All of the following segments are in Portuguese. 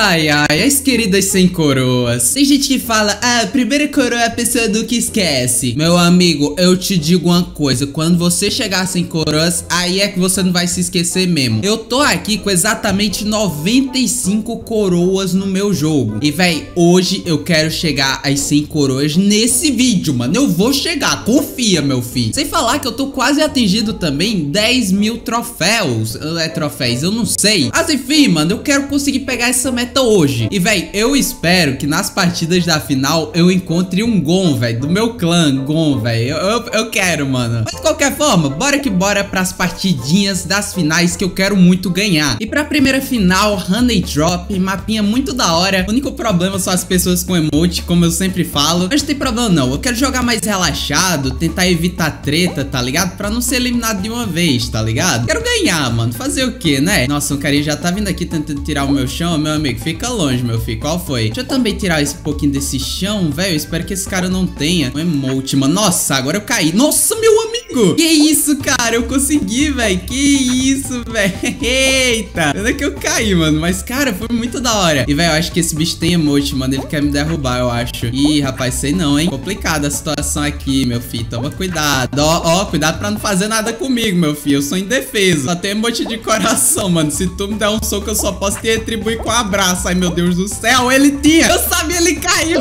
Ai, ai, as queridas 100 coroas. Tem gente que fala, ah, a primeira coroa é a pessoa do que esquece. Meu amigo, eu te digo uma coisa. Quando você chegar a 100 coroas, aí é que você não vai se esquecer mesmo. Eu tô aqui com exatamente 95 coroas no meu jogo. E, véi, hoje eu quero chegar às 100 coroas nesse vídeo, mano. Eu vou chegar, confia, meu filho. Sem falar que eu tô quase atingido também 10 mil troféus. Troféus, eu não sei. Mas enfim, mano, eu quero conseguir pegar essa meta hoje. E, véi, eu espero que nas partidas da final eu encontre um Gon, véi, do meu clã, Gon, véi. Eu quero, mano. Mas de qualquer forma, bora que bora pras partidinhas das finais que eu quero muito ganhar. E pra primeira final, Honey Drop, mapinha muito da hora. O único problema são as pessoas com emote, como eu sempre falo. Mas não tem problema não, eu quero jogar mais relaxado, tentar evitar treta, tá ligado? Pra não ser eliminado de uma vez, tá ligado? Quero ganhar, mano, fazer o que, né? Nossa, o carinha já tá vindo aqui tentando tirar o meu chão, meu amigo, fica longe, meu filho, qual foi? Deixa eu também tirar esse pouquinho desse chão, velho, eu espero que esse cara não tenha um emote, mano. Nossa, agora eu caí, nossa, meu amigo, que isso, cara, eu consegui, velho, que isso, velho, eita, onde é que eu caí, mano, mas, cara, foi muito da hora. E, velho, eu acho que esse bicho tem emote, mano, ele quer me derrubar, eu acho. Ih, rapaz, sei não, hein, complicada a situação aqui, meu filho, toma cuidado, ó, cuidado pra não fazer nada comigo, meu filho, eu sou indefeso, só tem emote de coração, mano, se tu me der um soco, eu só posso te retribuir com um abraço. Ai, meu Deus do céu, ele tinha, eu sabia, ele caiu.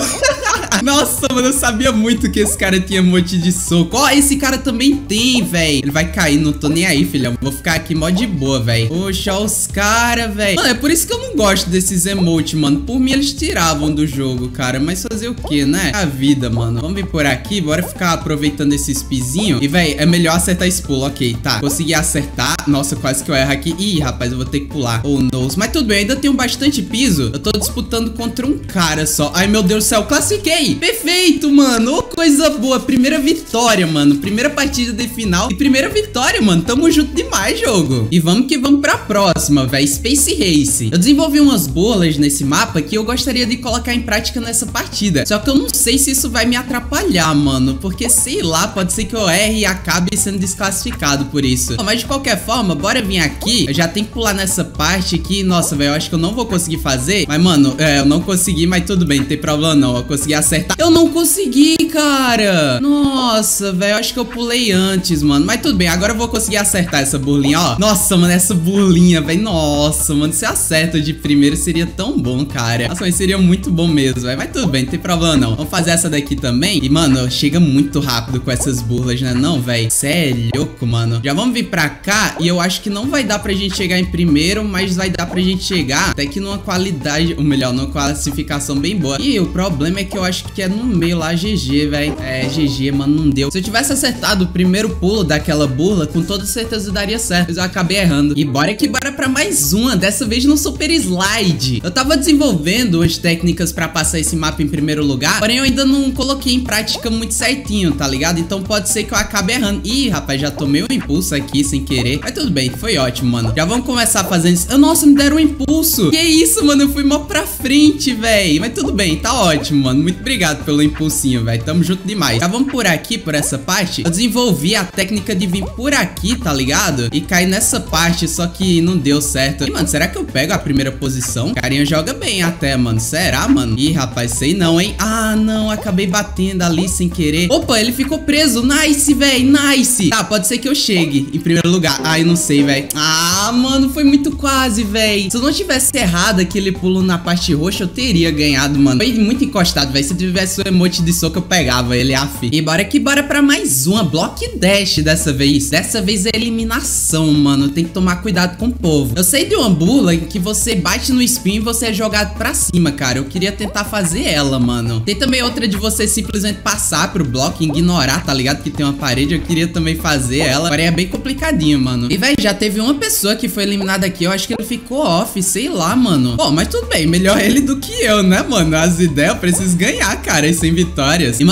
Nossa, mano, eu sabia muito que esse cara tinha emote de soco. Ó, esse cara também tem, velho. Ele vai cair, não tô nem aí, filhão. Vou ficar aqui mó de boa, velho. Poxa, ó os caras, velho. Mano, é por isso que eu não gosto desses emotes, mano. Por mim, eles tiravam do jogo, cara. Mas fazer o que, né? A vida, mano. Vamos vir por aqui, bora ficar aproveitando esses pizinhos. E, velho, é melhor acertar esse pulo. Ok, tá. Consegui acertar. Nossa, quase que eu erro aqui. Ih, rapaz, eu vou ter que pular. Oh, não. Mas tudo bem, ainda tenho bastante piso. Eu tô disputando contra um cara só. Ai, meu Deus do céu, classifiquei. Perfeito, mano. Oh, coisa boa. Primeira vitória, mano. Primeira partida de final. E primeira vitória, mano. Tamo junto demais, jogo. E vamos que vamos pra próxima, velho. Space Race. Eu desenvolvi umas bolas nesse mapa que eu gostaria de colocar em prática nessa partida. Só que eu não sei se isso vai me atrapalhar, mano. Porque, sei lá, pode ser que eu erre e acabe sendo desclassificado por isso. Mas de qualquer forma, bora vir aqui. Eu já tenho que pular nessa parte aqui. Nossa, velho, eu acho que eu não vou conseguir fazer. Mas, mano, eu não consegui, mas tudo bem, não tem problema não. Eu consegui acertar. Eu não consegui, cara. Nossa, velho, eu acho que eu pulei antes, mano. Mas tudo bem, agora eu vou conseguir acertar essa burlinha, ó. Nossa, mano, essa burlinha, velho. Nossa, mano, se acerta de primeiro seria tão bom, cara. Nossa, mas seria muito bom mesmo, velho. Mas tudo bem, não tem problema não. Vamos fazer essa daqui também. E, mano, chega muito rápido com essas burlas, né? Não, velho. Cê é louco, mano. Já vamos vir pra cá. E eu acho que não vai dar pra gente chegar em primeiro, mas vai dar pra gente chegar até que numa qualidade, ou melhor, numa classificação bem boa. E o problema é que eu acho que é no meio lá, GG, velho. É, GG, mano, não deu. Se eu tivesse acertado o primeiro pulo daquela burla, com toda certeza daria certo. Mas eu acabei errando. E bora que bora pra mais uma. Dessa vez no Super Slide. Eu tava desenvolvendo umas técnicas pra passar esse mapa em primeiro lugar, porém eu ainda não coloquei em prática muito certinho, tá ligado? Então pode ser que eu acabe errando. Ih, rapaz, já tomei um impulso aqui sem querer. Mas tudo bem, foi ótimo, mano. Já vamos começar fazendo isso. Nossa, me deram um impulso. Que isso, mano? Eu fui mó pra frente, velho. Mas tudo bem, tá ótimo, mano. Muito obrigado pelo impulsinho, velho. Tamo junto demais. Já vamos por aqui, por essa parte. Eu desenvolvi a técnica de vir por aqui, tá ligado? E cair nessa parte, só que não deu certo. E, mano, será que eu pego a primeira posição? Carinha joga bem até, mano. Será, mano? Ih, rapaz, sei não, hein? Ah, não. Acabei batendo ali sem querer. Opa, ele ficou preso. Nice, velho. Nice. Tá, pode ser que eu chegue em primeiro lugar. Ah, eu não sei, velho. Ah, mano, foi muito quase, velho. Se eu não tivesse errado aquele pulo na parte roxa, eu teria ganhado, mano. Foi muito encostado, velho. Se eu tivesse o emote de soco, eu pegava ele, af. E bora que bora pra mais uma. Block Dash dessa vez. Dessa vez é eliminação, mano. Tem que tomar cuidado com o povo. Eu sei de uma bula em que você bate no spin e você é jogado pra cima, cara. Eu queria tentar fazer ela, mano. Tem também outra de você simplesmente passar pro bloco e ignorar, tá ligado? Que tem uma parede. Eu queria também fazer ela. Porém, é bem complicadinho, mano. E, velho, já teve uma pessoa que foi eliminada aqui. Eu acho que ele ficou off, sei lá, mano. Bom, mas tudo bem. Melhor ele do que eu, né, mano? As ideias eu preciso ganhar, cara. E sem vitórias. E, mano,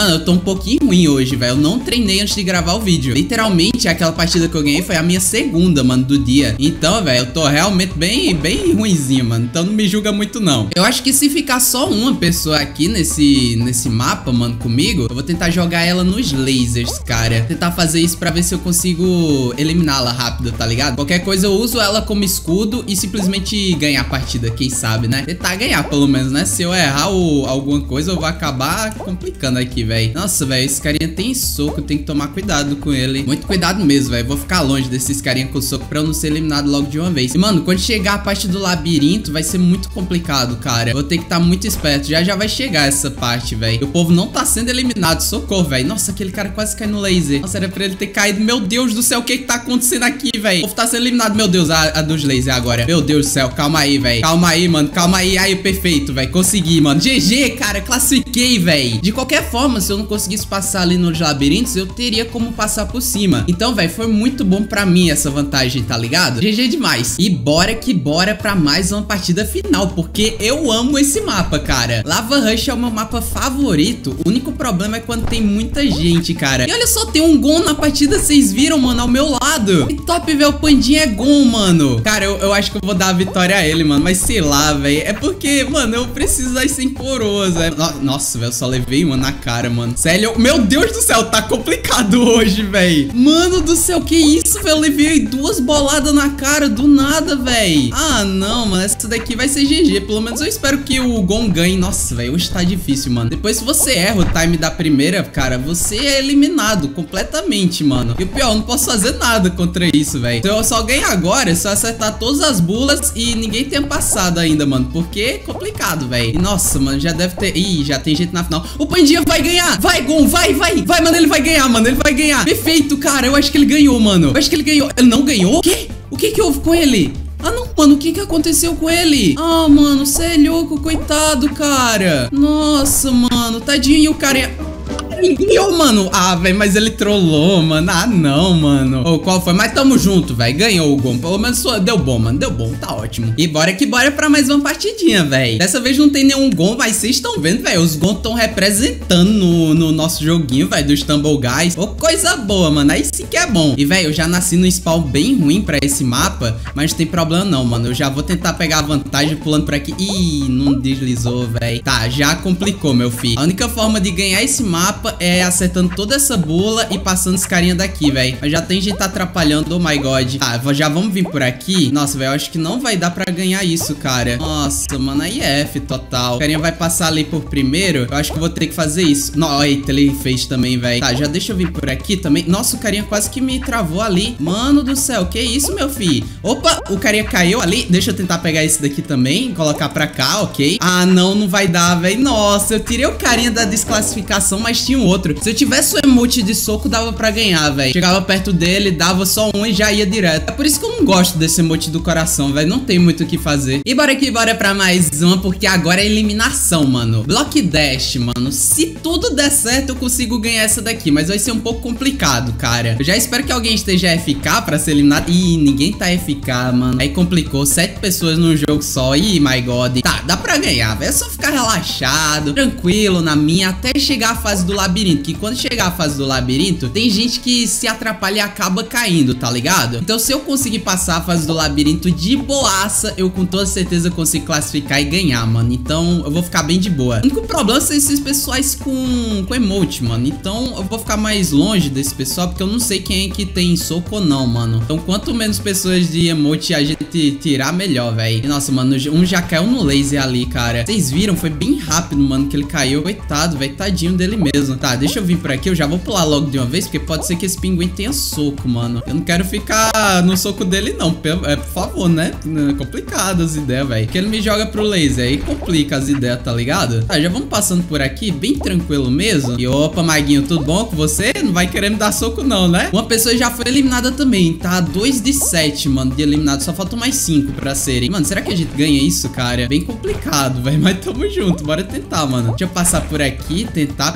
mano, eu tô um pouquinho ruim hoje, velho. Eu não treinei antes de gravar o vídeo. Literalmente, aquela partida que eu ganhei foi a minha segunda, mano, do dia. Então, velho, eu tô realmente bem ruinzinho, mano. Então não me julga muito, não. Eu acho que se ficar só uma pessoa aqui nesse mapa, mano, comigo, eu vou tentar jogar ela nos lasers, cara. Tentar fazer isso pra ver se eu consigo eliminá-la rápido, tá ligado? Qualquer coisa eu uso ela como escudo e simplesmente ganhar a partida, quem sabe, né? Tentar ganhar, pelo menos, né? Se eu errar alguma coisa, eu vou acabar complicando aqui, velho. Nossa, velho, esse carinha tem soco, tem que tomar cuidado com ele. Muito cuidado mesmo, velho. Vou ficar longe desses carinha com soco pra eu não ser eliminado logo de uma vez. E, mano, quando chegar a parte do labirinto, vai ser muito complicado, cara. Vou ter que estar muito esperto. Já vai chegar essa parte, velho. O povo não tá sendo eliminado. Socorro, velho. Nossa, aquele cara quase caiu no laser. Nossa, era pra ele ter caído. Meu Deus do céu, o que tá acontecendo aqui, velho? O povo tá sendo eliminado. Meu Deus, a dos lasers agora. Meu Deus do céu, calma aí, velho. Calma aí, mano. Calma aí. Aí, perfeito, velho. Consegui, mano. GG, cara. Classifiquei, velho. De qualquer forma, se eu não conseguisse passar ali nos labirintos, eu teria como passar por cima. Então, velho, foi muito bom pra mim essa vantagem, tá ligado? GG demais. E bora que bora pra mais uma partida final, porque eu amo esse mapa, cara. Lava Rush é o meu mapa favorito. O único problema é quando tem muita gente, cara. E olha só, tem um Gon na partida, vocês viram, mano, ao meu lado. Que top, velho, o Pandinha é Gon, mano. Cara, eu acho que eu vou dar a vitória a ele, mano, mas sei lá, velho. É porque, mano, eu preciso das 100 coroas, velho. Nossa, velho, eu só levei uma na cara, mano. Sério, meu Deus do céu, tá complicado hoje, velho. Mano do céu, que isso, velho? Eu levei 2 boladas na cara do nada, velho. Ah, não, mano, essa daqui vai ser GG. Pelo menos eu espero que o Gon ganhe. Nossa, velho, hoje tá difícil, mano. Depois, se você erra o time da primeira, cara, você é eliminado completamente, mano. E o pior, eu não posso fazer nada contra isso, velho. Então eu só ganho agora se eu acertar todas as bulas e ninguém tenha passado ainda, mano. Porque é complicado, velho. E nossa, mano, já deve ter... Ih, já tem gente na final. O Pandinha vai ganhar. Vai, Gon, vai, mano, ele vai ganhar, mano. Ele vai ganhar. Perfeito, cara. Eu acho que ele ganhou, mano. Eu acho que ele ganhou. Ele não ganhou? O quê? O que houve com ele? Ah, não, mano, o que aconteceu com ele? Ah, mano, cê é louco, coitado, cara. Nossa, mano, tadinho, e o cara... Ele ganhou, mano. Ah, velho, mas ele trollou, mano. Ah, não, mano. Ô, qual foi? Mas tamo junto, velho. Ganhou o Gon. Pelo menos deu bom, mano. Deu bom, tá ótimo. E bora que bora pra mais uma partidinha, velho. Dessa vez não tem nenhum Gon, mas vocês estão vendo, velho. Os Gon estão representando no nosso joguinho, velho, dos Tumble Guys. Ô, coisa boa, mano. Aí sim que é bom. E, velho, eu já nasci no spawn bem ruim pra esse mapa, mas não tem problema não, mano. Eu já vou tentar pegar a vantagem pulando por aqui. Ih, não deslizou, velho. Tá, já complicou, meu filho. A única forma de ganhar esse mapa é acertando toda essa bula e passando esse carinha daqui, velho. Mas já tem gente atrapalhando, oh my god. Tá, já vamos vir por aqui. Nossa, velho, eu acho que não vai dar pra ganhar isso, cara. Nossa, mano, aí é F total. O carinha vai passar ali por primeiro. Eu acho que eu vou ter que fazer isso. Não, eita, ele fez também, velho. Tá, já deixa eu vir por aqui também. Nossa, o carinha quase que me travou ali. Mano do céu, que isso, meu filho? Opa, o carinha caiu ali. Deixa eu tentar pegar esse daqui também. Colocar pra cá, ok. Ah, não vai dar, velho. Nossa, eu tirei o carinha da desclassificação, mas tinha um outro. Se eu tivesse o emote de soco, dava pra ganhar, velho. Chegava perto dele, dava só um e já ia direto. É por isso que eu não gosto desse emote do coração, velho. Não tem muito o que fazer. E bora que bora pra mais uma, porque agora é eliminação, mano. Block Dash, mano. Se tudo der certo, eu consigo ganhar essa daqui, mas vai ser um pouco complicado, cara. Eu já espero que alguém esteja FK pra ser eliminado. Ih, ninguém tá FK, mano. Aí complicou. 7 pessoas num jogo só. Ih, my god. Tá, dá pra ganhar, velho. É só ficar relaxado, tranquilo na minha, até chegar a fase do labirinto. Que quando chegar a fase do labirinto, tem gente que se atrapalha e acaba caindo, tá ligado? Então se eu conseguir passar a fase do labirinto de boaça, eu com toda certeza consigo classificar e ganhar, mano. Então eu vou ficar bem de boa. O único problema são esses pessoais com emote, mano. Então eu vou ficar mais longe desse pessoal, porque eu não sei quem é que tem soco ou não, mano. Então quanto menos pessoas de emote a gente tirar, melhor, velho. Nossa, mano, um já caiu no laser ali, cara. Vocês viram? Foi bem rápido, mano, que ele caiu. Coitado, velho, tadinho dele mesmo. Tá, deixa eu vir por aqui, eu já vou pular logo de uma vez, porque pode ser que esse pinguim tenha soco, mano. Eu não quero ficar no soco dele, não. Por favor, né? É complicado as ideias, velho. Que ele me joga pro laser, aí complica as ideias, tá ligado? Tá, já vamos passando por aqui, bem tranquilo mesmo. E opa, Maguinho, tudo bom com você? Não vai querer me dar soco, não, né? Uma pessoa já foi eliminada também, tá? 2 de 7, mano, de eliminado. Só faltam mais 5 pra serem. Mano, será que a gente ganha isso, cara? Bem complicado, velho. Mas tamo junto, bora tentar, mano. Deixa eu passar por aqui, tentar pelo menos.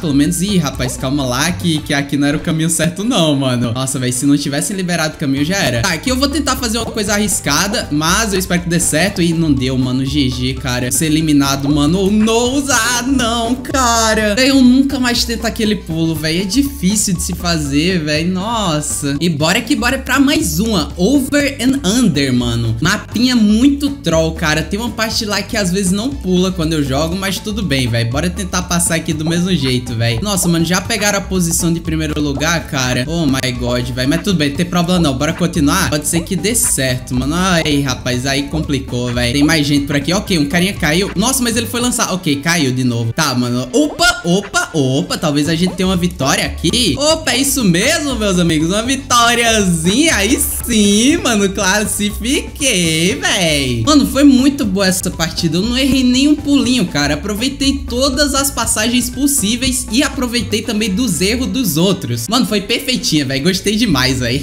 Ih, rapaz, calma lá que aqui não era o caminho certo não, mano. Nossa, velho, se não tivessem liberado o caminho já era. Tá, aqui eu vou tentar fazer uma coisa arriscada, mas eu espero que dê certo. E não deu, mano, GG, cara. Ser eliminado, mano. Oh, não, não, cara. Eu nunca mais tento aquele pulo, velho. É difícil de se fazer, velho. Nossa. E bora pra mais uma. Over and Under, mano. Mapinha muito troll, cara. Tem uma parte lá que às vezes não pula quando eu jogo, mas tudo bem, velho. Bora tentar passar aqui do mesmo jeito, velho. Nossa, mano, já pegaram a posição de primeiro lugar, cara. Oh my god, velho. Mas tudo bem, não tem problema não. Bora continuar? Pode ser que dê certo, mano. Ai, rapaz, aí complicou, velho. Tem mais gente por aqui. Ok, um carinha caiu. Nossa, mas ele foi lançar. Ok, caiu de novo. Tá, mano. Opa. Talvez a gente tenha uma vitória aqui. Opa, é isso mesmo, meus amigos. Uma vitóriazinha. Aí sim, mano. Classifiquei, velho. Mano, foi muito boa essa partida. Eu não errei nenhum pulinho, cara. Aproveitei todas as passagens possíveis e aproveitei também dos erros dos outros. Mano, foi perfeitinha, velho. Gostei demais, velho.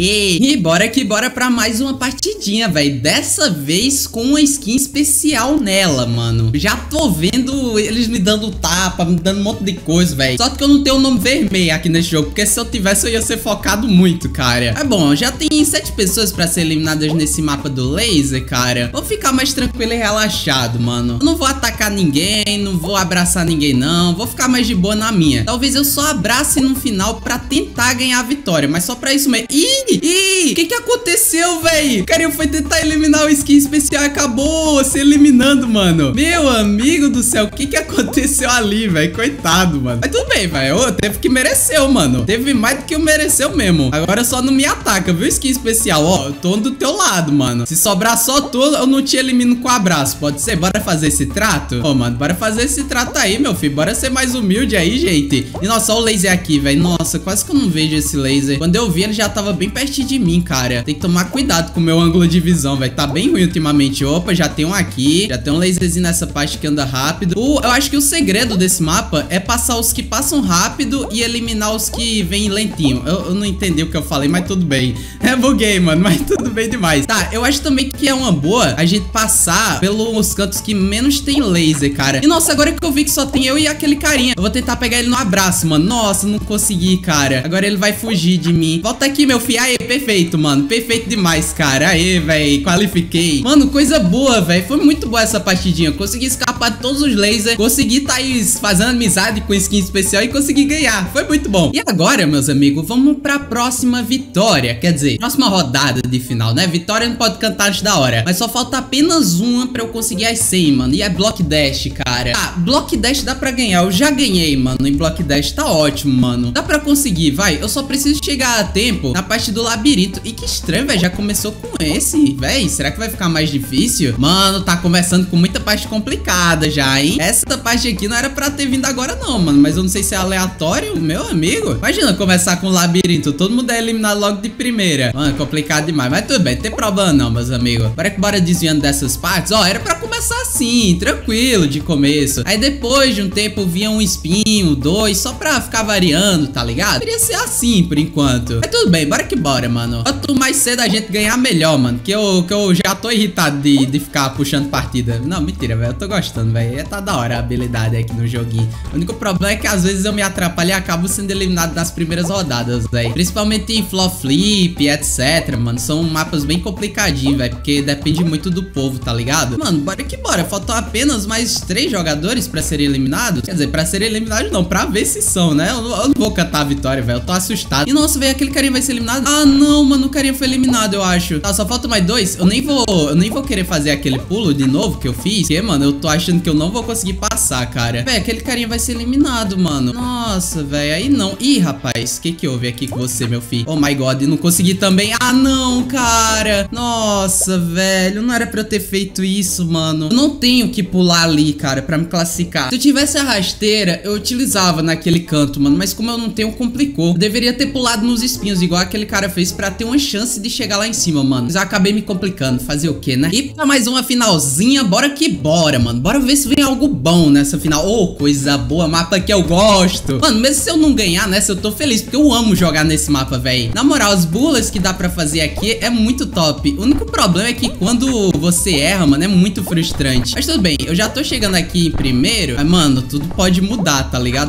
E bora pra mais uma partidinha, velho. Dessa vez com uma skin especial nela, mano. Já tô vendo eles me dando tapa, me dando um monte de coisa, velho. Só que eu não tenho o nome vermelho aqui nesse jogo, porque se eu tivesse eu ia ser focado muito, cara. É bom, já tem 7 pessoas pra ser eliminadas nesse mapa do laser, cara. Vou ficar mais tranquilo e relaxado, mano. Eu não vou atacar ninguém, não vou abraçar ninguém, não. Vou ficar mais de boa na minha. Talvez eu só abrace no final pra tentar ganhar a vitória, mas só pra isso mesmo. Ih, o que aconteceu, velho? O cara foi tentar eliminar o skin especial e acabou se eliminando, mano. Meu amigo do céu, o que aconteceu ali, velho? Coitado, mano. Mas tudo bem, velho. Teve que mereceu, mano. Teve mais do que eu mereceu mesmo. Agora só não me ataca, viu, skin especial? Ó, eu tô do teu lado, mano. Se sobrar só tu, eu não te elimino com abraço. Pode ser? Bora fazer esse trato? Ô, mano, bora fazer esse trato aí, meu filho. Bora ser mais humilde aí, gente. E, nossa, olha o laser aqui, velho. Nossa, quase que eu não vejo esse laser. Quando eu vi, ele já tava bem pertinho de mim, cara. Tem que tomar cuidado com o meu ângulo de visão, velho. Tá bem ruim ultimamente. Opa, já tem um aqui. Já tem um laserzinho nessa parte que anda rápido. Eu acho que o segredo desse mapa é passar os que passam rápido e eliminar os que vêm lentinho. Eu não entendi o que eu falei, mas tudo bem. É buguei, mano, mas tudo bem demais. Tá, eu acho também que é uma boa a gente passar pelos cantos que menos tem laser, cara. E, nossa, agora que eu vi que só tem eu e aquele carinha, eu vou tentar pegar ele no abraço, mano. Nossa, não consegui, cara. Agora ele vai fugir de mim. Volta aqui, meu filho. Aê, perfeito, mano. Perfeito demais, cara. Aê, velho. Qualifiquei. Mano, coisa boa, velho. Foi muito boa essa partidinha. Consegui escapar de todos os lasers. Consegui tá aí fazendo amizade com skin especial e consegui ganhar. Foi muito bom. E agora, meus amigos, vamos pra próxima vitória. Quer dizer, próxima rodada de final, né? Vitória não pode cantar antes da hora. Mas só falta apenas uma pra eu conseguir as 100, mano. E é Block Dash, cara. Ah, Block Dash dá pra ganhar. Eu já ganhei, mano. Em Block Dash tá ótimo, mano. Dá pra conseguir, vai. Eu só preciso chegar a tempo na parte do labirinto. E que estranho, velho. Já começou com esse, velho. Será que vai ficar mais difícil? Mano, tá começando com muita parte complicada já, hein? Essa parte aqui não era pra ter vindo agora, não, mano. Mas eu não sei se é aleatório, meu amigo. Imagina começar com o labirinto. Todo mundo é eliminado logo de primeira. Mano, complicado demais. Mas tudo bem, não tem problema não, meus amigos. Bora desviando dessas partes. Ó, era pra começar assim, tranquilo de começo. Aí depois de um tempo vinha um espinho, 2, só pra ficar variando, tá ligado? Queria ser assim por enquanto. Mas tudo bem, bora que bora, mano. Quanto mais cedo a gente ganhar, melhor, mano. Que eu já tô irritado de ficar puxando partida. Não, mentira, velho. Eu tô gostando, velho. Tá da hora a habilidade aqui no joguinho. O único problema é que às vezes eu me atrapalho e acabo sendo eliminado nas primeiras rodadas, velho. Principalmente em Floor Flip, etc, mano. São mapas bem complicadinhos, velho. Porque depende muito do povo, tá ligado? Mano, bora que bora. Faltam apenas mais 3 jogadores pra serem eliminados. Quer dizer, pra serem eliminados não, pra ver se são, né? Eu não vou cantar a vitória, velho. Eu tô assustado. E nossa, velho, aquele carinha vai ser eliminado. Ah, não, mano, o carinha foi eliminado, eu acho. Tá, só falta mais 2. Eu nem vou querer fazer aquele pulo de novo que eu fiz. Porque, mano, eu tô achando que eu não vou conseguir passar, cara. Velho, aquele carinha vai ser eliminado, mano. Nossa, velho, aí não. Ih, rapaz, o que houve aqui com você, meu filho? Oh my god, não consegui também. Ah, não, cara. Nossa, velho, não era pra eu ter feito isso, mano. Eu não tenho que pular ali, cara, pra me classificar. Se eu tivesse a rasteira, eu utilizava naquele canto, mano. Mas como eu não tenho, complicou. Eu deveria ter pulado nos espinhos, igual aquele cara fez, pra ter uma chance de chegar lá em cima, mano. Mas eu acabei me complicando. Fazer o quê, né? E pra mais uma finalzinha, bora que bora, mano. Bora ver se vem algo bom nessa final. Oh, coisa boa, mapa que eu gosto. Mano, mesmo se eu não ganhar nessa, eu tô feliz, porque eu amo jogar nesse mapa, velho. Na moral, os bullets que dá pra fazer aqui é muito top. O único problema é que quando você erra, mano, é muito frustrante. Mas tudo bem, eu já tô chegando aqui em primeiro. Mas, mano, tudo pode mudar, tá ligado?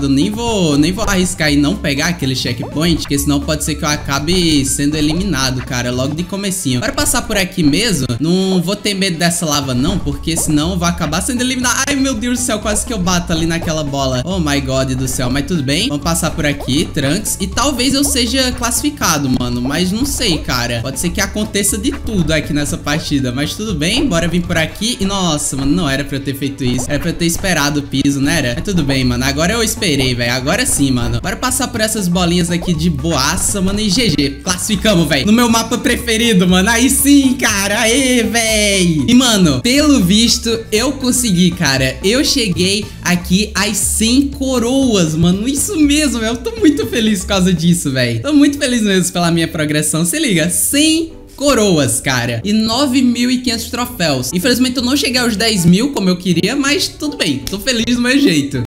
classificado, nem vou arriscar e não pegar aquele checkpoint, porque senão pode ser que eu acabe sendo eliminado, cara, logo de comecinho. Bora passar por aqui mesmo. Não vou ter medo dessa lava não, porque senão eu vou acabar sendo eliminado. Ai, meu Deus do céu, quase que eu bato ali naquela bola. Oh my god do céu, mas tudo bem. Vamos passar por aqui, Trunks, e talvez eu seja classificado, mano, mas não sei, cara. Pode ser que aconteça de tudo aqui nessa partida, mas tudo bem, bora vir por aqui. E nossa, mano, não era pra eu ter feito isso. Era pra eu ter esperado o piso, né? Era? Mas tudo bem, mano, agora eu esperei, velho. Agora sim, mano. Bora passar por essas bolinhas aqui de boaça, mano, e GG. Classificamos, velho. No meu mapa preferido, mano. Aí sim, cara. Aê, velho. E, mano, pelo visto, eu consegui, cara. Eu cheguei aqui às 100 coroas, mano. Isso mesmo, velho. Eu tô muito feliz por causa disso, velho. Tô muito feliz mesmo pela minha progressão. Se liga, 100 coroas, cara, e 9.500 troféus. Infelizmente eu não cheguei aos 10 mil como eu queria, mas tudo bem, tô feliz do meu jeito.